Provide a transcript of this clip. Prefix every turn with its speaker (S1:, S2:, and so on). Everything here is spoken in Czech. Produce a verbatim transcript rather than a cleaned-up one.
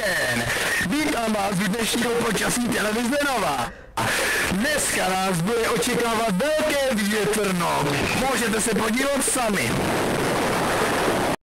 S1: den! Vítám vás v dnešního počasí televize Nova. Dneska nás bude očekávat velké větrno. Můžete se podívat sami.